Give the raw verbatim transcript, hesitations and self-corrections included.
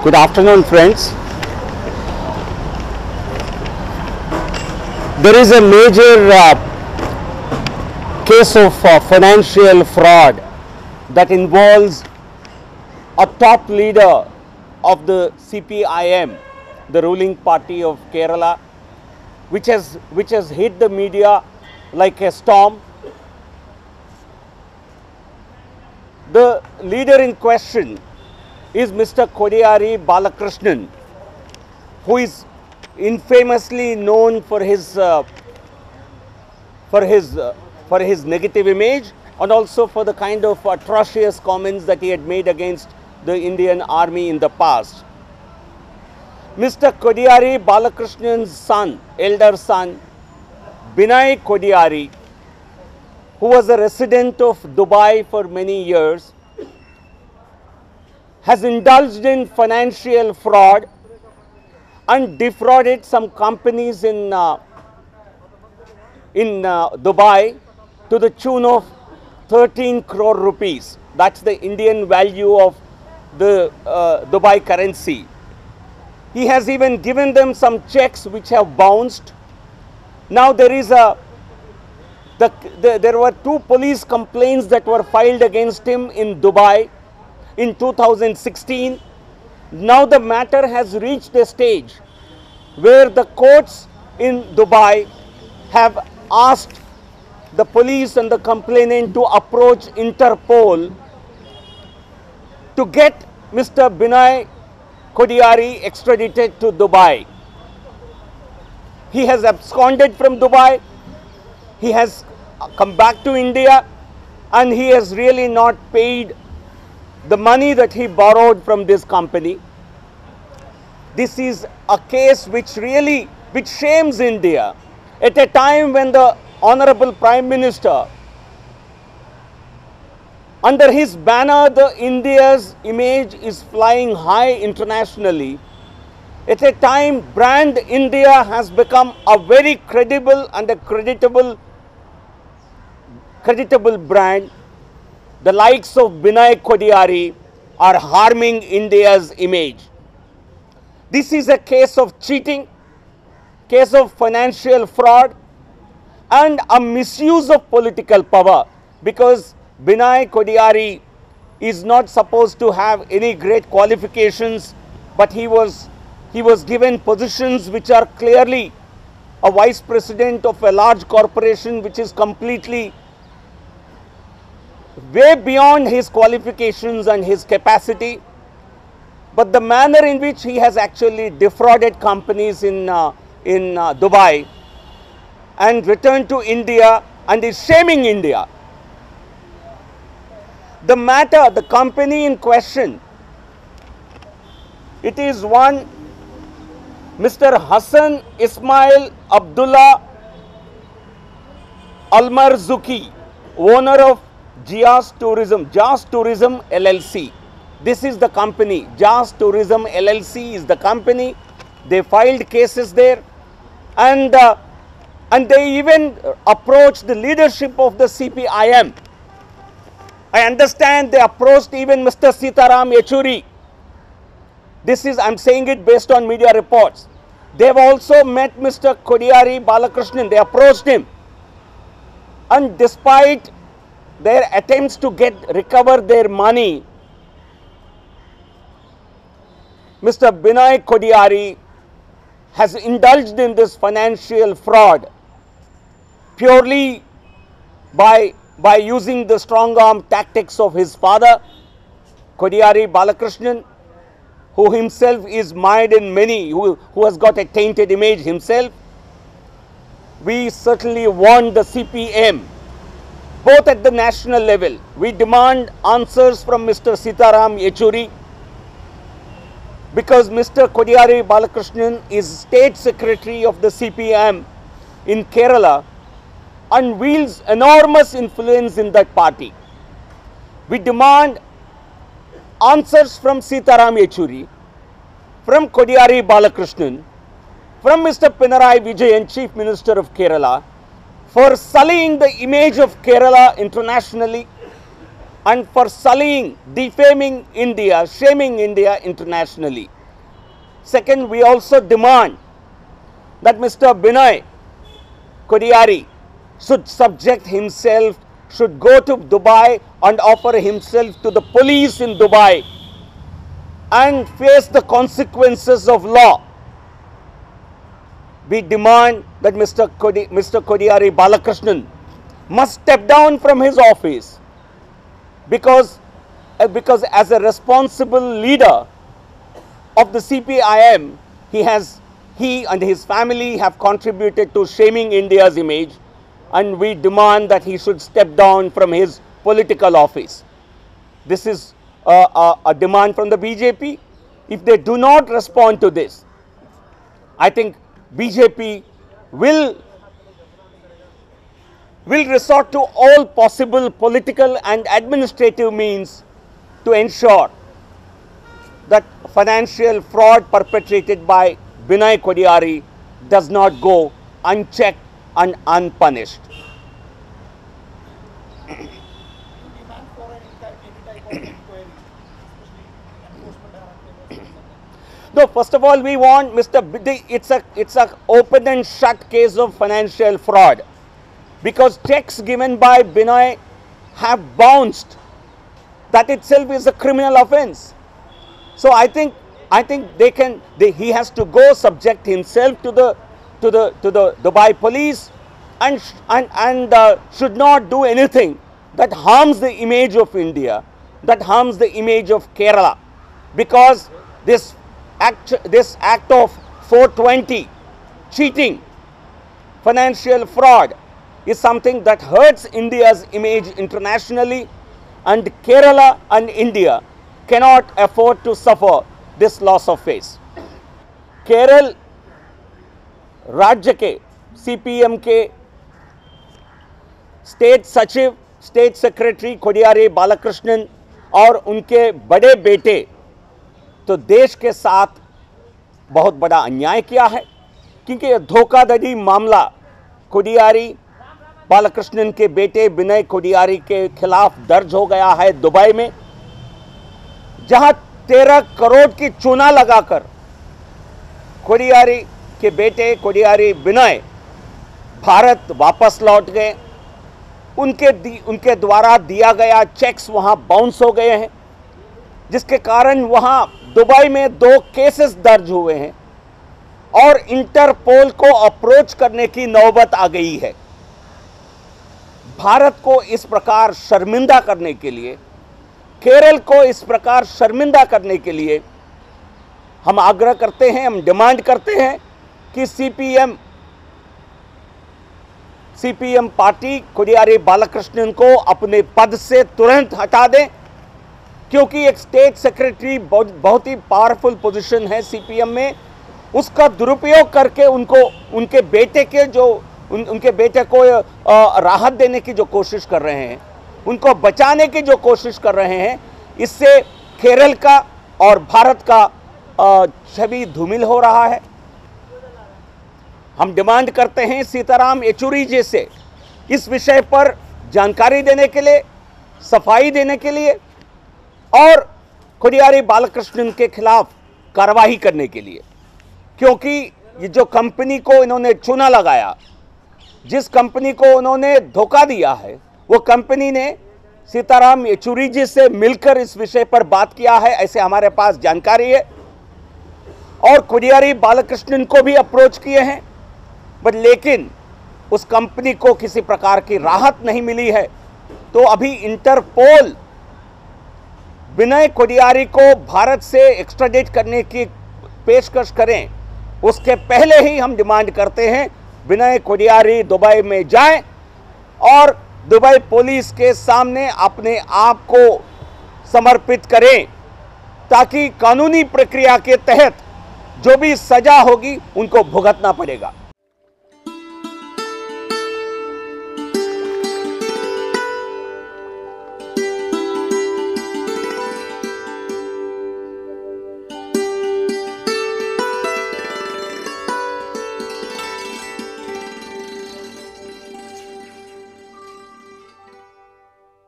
Good afternoon, friends. There is a major uh, case of uh, financial fraud that involves a top leader of the C P I M, the ruling party of Kerala, which has, which has hit the media like a storm. The leader in question is Mister Kodiyeri Balakrishnan, who is infamously known for his uh, for his uh, for his negative image and also for the kind of atrocious comments that he had made against the Indian Army in the past. Mister Kodiyeri Balakrishnan's son, elder son, Binay Kodiyeri, who was a resident of Dubai for many years, has indulged in financial fraud and defrauded some companies in, uh, in uh, Dubai to the tune of thirteen crore rupees. That's the Indian value of the uh, Dubai currency. He has even given them some checks which have bounced. Now there is a, the, the, there were two police complaints that were filed against him in Dubai in two thousand sixteen. Now the matter has reached a stage where the courts in Dubai have asked the police and the complainant to approach Interpol to get Mister Binay Kodiyeri extradited to Dubai. He has absconded from Dubai, he has come back to India, and he has really not paid the money that he borrowed from this company. This is a case which really, which shames India at a time when the Honorable Prime Minister, under his banner, the India's image is flying high internationally. At a time, brand India has become a very credible and a creditable, creditable brand. The likes of Binay Kodiyeri are harming India's image. This is a case of cheating, case of financial fraud, and a misuse of political power, because Binay Kodiyeri is not supposed to have any great qualifications, but he was, he was given positions which are clearly a vice president of a large corporation which is completely way beyond his qualifications and his capacity. But the manner in which he has actually defrauded companies in, uh, in uh, Dubai and returned to India and is shaming India. The matter, the company in question, it is one Mister Hassan Ismail Abdullah Almarzuki, owner of Jazz Tourism, Jazz Tourism L L C. This is the company. Jazz Tourism L L C is the company. They filed cases there, and uh, and they even approached the leadership of the C P I M. I understand they approached even Mister Sitaram Yechuri. This is, I'm saying it based on media reports. They have also met Mister Kodiyeri Balakrishnan. They approached him, and despite their attempts to get recover their money, Mister Binay Kodiyeri has indulged in this financial fraud purely by, by using the strong arm tactics of his father, Kodiyeri Balakrishnan, who himself is mired in many, who, who has got a tainted image himself. We certainly want the C P I M, both at the national level. We demand answers from Mister Sitaram Yechuri, because Mister Kodiyeri Balakrishnan is State Secretary of the C P I M in Kerala and wields enormous influence in that party. We demand answers from Sitaram Yechuri, from Kodiyeri Balakrishnan, from Mister Pinarayi Vijayan, Chief Minister of Kerala, for sullying the image of Kerala internationally, and for sullying, defaming India, shaming India internationally. Second, we also demand that Mister Binay Kodiyeri should subject himself, should go to Dubai and offer himself to the police in Dubai and face the consequences of law. We demand that Mister Kodi, Mister Kodiyeri Balakrishnan must step down from his office because, uh, because as a responsible leader of the C P I M, he has he and his family have contributed to shaming India's image, and we demand that he should step down from his political office. This is a, a, a demand from the B J P. If they do not respond to this, I think B J P will, will resort to all possible political and administrative means to ensure that financial fraud perpetrated by Binay Kodiyeri does not go unchecked and unpunished. No, first of all, we want Mister B, it's a it's a open and shut case of financial fraud, because checks given by Binay have bounced. That itself is a criminal offence. So I think I think they can they, he has to go subject himself to the to the to the Dubai police and and and uh, should not do anything that harms the image of India, that harms the image of Kerala, because this act this act of four twenty, cheating, financial fraud, is something that hurts India's image internationally, and Kerala and India cannot afford to suffer this loss of face. Kerala राज्य के C P M के state सचिव, state secretary Kodiyeri Balakrishnan और उनके बड़े बेटे तो देश के साथ बहुत बड़ा अन्याय किया है, क्योंकि धोखाधड़ी मामला कोडियारी बालकृष्णन के बेटे बिनय कोडियारी के खिलाफ दर्ज हो गया है दुबई में, जहां तेरह करोड़ की चूना लगाकर कोडियारी के बेटे कोडियारी बिनय भारत वापस लौट गए। उनके दी, उनके द्वारा दिया गया चेक्स वहां बाउंस हो गए हैं, जिसके कारण वहां दुबई में दो केसेस दर्ज हुए हैं और इंटरपोल को अप्रोच करने की नौबत आ गई है। भारत को इस प्रकार शर्मिंदा करने के लिए, केरल को इस प्रकार शर्मिंदा करने के लिए हम आग्रह करते हैं, हम डिमांड करते हैं कि CPM CPM party Kodiyeri Balakrishnan को अपने पद से तुरंत हटा दें, क्योंकि एक स्टेट सेक्रेटरी बहुत, बहुत ही पावरफुल पोजीशन है सीपीएम में, उसका दुरुपयोग करके उनको उनके बेटे के जो उन, उनके बेटे को आ, राहत देने की जो कोशिश कर रहे हैं, उनको बचाने की जो कोशिश कर रहे हैं, इससे केरल का और भारत का छवि धूमिल हो रहा है। हम डिमांड करते हैं सीताराम येचुरी जी से इस विषय पर जानकारी देने के लिए, सफाई देने के लिए और कोडियारी बालकृष्णन के खिलाफ कार्रवाई करने के लिए, क्योंकि ये जो कंपनी को इन्होंने चूना लगाया, जिस कंपनी को उन्होंने धोखा दिया है, वो कंपनी ने सीताराम येचुरी जी से मिलकर इस विषय पर बात किया है, ऐसे हमारे पास जानकारी है, और कोडियारी बालकृष्णन को भी अप्रोच किए हैं, बट लेकिन उस कंपनी को किसी प्रकार की राहत नहीं मिली है। तो अभी इंटरपोल बिनय कोडियारी को भारत से एक्स्ट्राडिट करने की पेशकश करें, उसके पहले ही हम डिमांड करते हैं बिनय कोडियारी दुबई में जाएं और दुबई पुलिस के सामने अपने आप को समर्पित करें, ताकि कानूनी प्रक्रिया के तहत जो भी सजा होगी उनको भुगतना पड़ेगा।